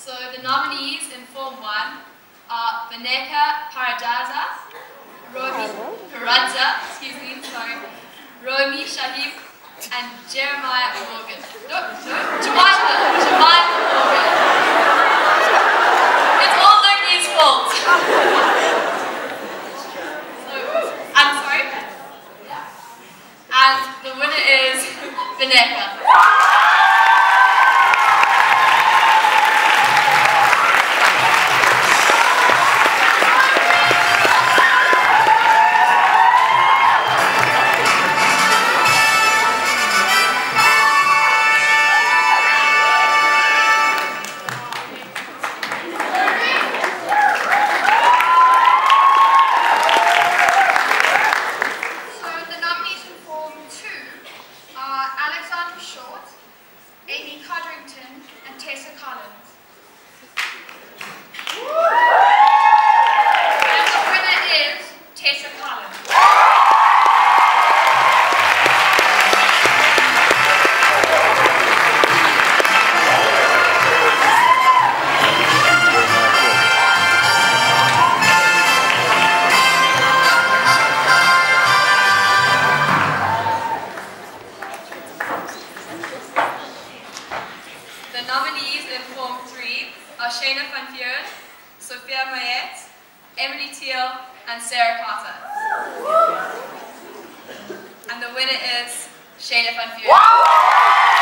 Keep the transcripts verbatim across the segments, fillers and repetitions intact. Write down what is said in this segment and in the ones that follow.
So the nominees in Form one are Vaneka Paradaza, Romi Paradza, excuse me, sorry, Romi Shahib, and Jeremiah Morgan. No, no, Jemima, Jemima Morgan. It's all Loki's fault. So, I'm sorry. And the winner is Vaneka. Amy Codrington and Tessa Collins. And the winner is Tessa Collins. The nominees in Form three are Shayna Van Vuuren, Sophia Mayette, Emily Teal, and Sarah Carter. And the winner is Shayna Van Vuuren.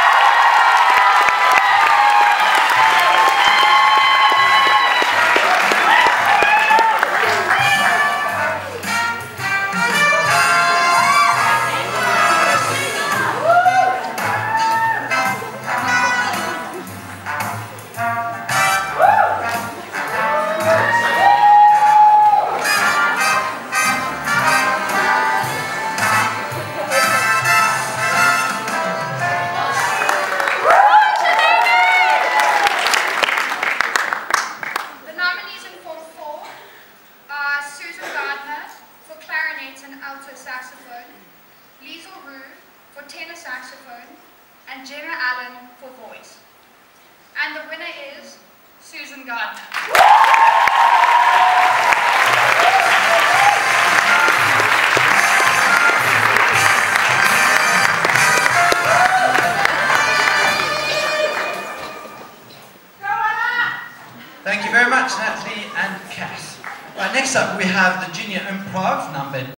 Alto saxophone, Liesl Roux for tenor saxophone, and Jenna Allen for voice. And the winner is Susan Gardner. Thank you very much, Natalie and Cass. Right, next up we have the Junior Improv number